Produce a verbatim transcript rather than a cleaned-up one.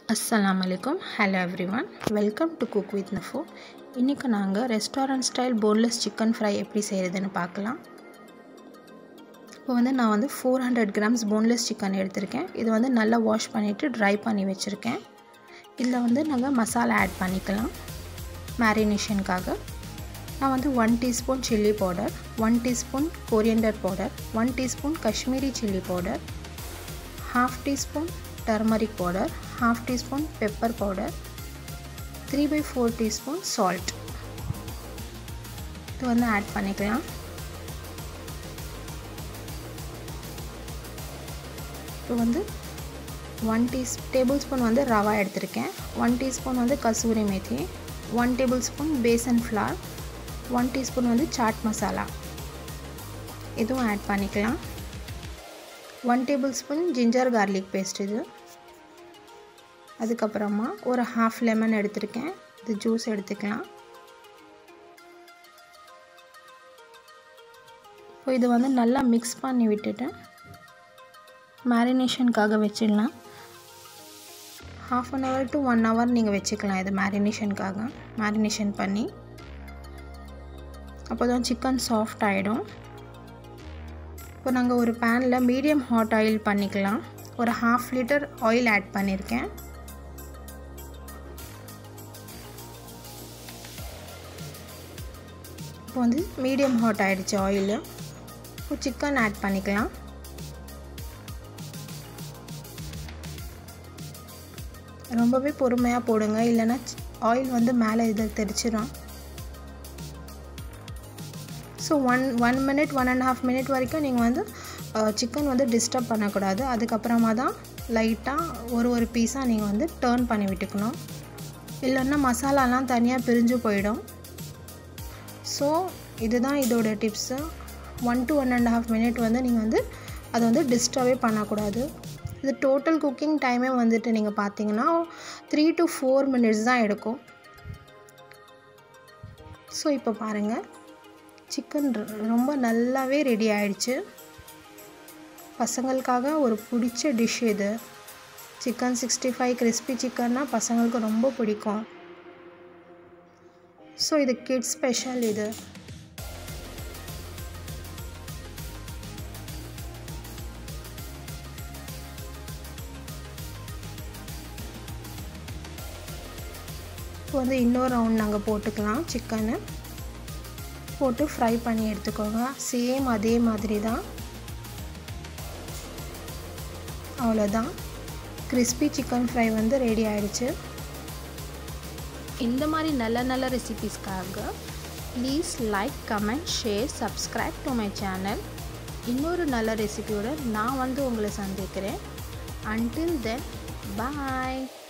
Assalamu alaikum. Hello everyone. Welcome to Cook with Nafo. இன்னைக்கு நாங்க restaurant style boneless chicken fry எப்படி செய்யறதுன்னு பார்க்கலாம். இப்போ வந்து நான் வந்து four hundred grams boneless chicken எடுத்துர்க்கேன். இது வந்து நல்லா வாஷ் பண்ணிட்டு dry பண்ணி வச்சிருக்கேன். இதுல வந்து நாங்க மசாலா ஆட் பண்ணிக்கலாம். மேரினேஷனுக்காக நான் வந்து one teaspoon chilli powder, one teaspoon coriander powder, one teaspoon kashmiri chilli powder, half teaspoon turmeric powder, half teaspoon pepper powder, three by four teaspoon salt. இது வந்து ஆட் பண்ணிக்கலாம். இப்போ வந்து one tablespoon வந்து ரவா எடுத்துர்க்கேன். one teaspoon வந்து kasuri methi, one tablespoon besan flour, one teaspoon வந்து chaat masala. இதுவும் add பண்ணிக்கலாம். one tablespoon ginger garlic paste இது. அதுக்கு அப்புறமா ஒரு half lemon எடுத்துர்க்கேன். இது ஜூஸ் எடுத்துக்கலாம். இப்போ இது வந்து நல்லா mix பண்ணி விட்டுட்டு மேரினேஷனுக்காக வெச்சிடலாம். half an hour to one hour நீங்க வெச்சுக்கலாம் இது மேரினேஷனுக்காக. மேரினேஷன் பண்ணி அப்பதான் chicken soft ஆயிடும். இப்போ நாங்க ஒரு panல medium hot oil பண்ணிக்கலாம். ஒரு half liter oil ஆட் பண்ணிருக்கேன். இப்போ வந்து medium hot ஆயிடுச்சு oil. இப்போ chicken ஆட் பண்ணிக்கலாம். ரொம்பவே பொறுமையா போடுங்க இல்லனா oil வந்து மேலே இத தெரிச்சிரும். So one one minute one and a half minute வரைக்கும் நீங்க வந்து chicken வந்து டிஸ்டர்ப் பண்ண கூடாது. அதுக்கு அப்புறமா தான் லைட்டா ஒரு ஒரு பீஸா நீங்க வந்து டர்ன் பண்ணி விட்டுக்கணும். இல்லன்னா மசாலாலாம் தனியா பிரிஞ்சு போய்டும். So இதுதான் இதோட tips. one to one and a half minute வந்து நீங்க வந்து அத வந்து டிஸ்டர்பே பண்ண கூடாது. இது டோட்டல் குக்கிங் டைமே வந்துட்டு நீங்க பாத்தீங்கன்னா three to four minutes தான் எடுக்கும். So இப்போ பாருங்க சிக்கன் ரொம்ப நல்லாவே ரெடி ஆயிடுச்சு. பசங்களுக்காக ஒரு பிடிச்ச டிஷ் இது. சிக்கன் sixty-five crispy சிக்கன்னா பசங்களுக்கு ரொம்ப பிடிக்கும். சோ இது கிட்ஸ் ஸ்பெஷல் இது. இப்போ வந்து இன்னொரு ரவுண்ட் நாங்க போட்டுக்கலாம் சிக்கன். போட்டு ஃப்ரை பண்ணி எடுத்துக்கோங்க. சேம் அதே மாதிரி தான். அவ்வளவுதான். crispy சிக்கன் ஃப்ரை வந்து ரெடி ஆயிடுச்சு. இந்த மாதிரி நல்ல நல்ல ரெசிபீஸ்க்காக please like, comment, share, subscribe to my channel. இன்னொரு நல்ல ரெசிபியோட நான் வந்து உங்களை சந்திக்கிறேன். Until then, bye.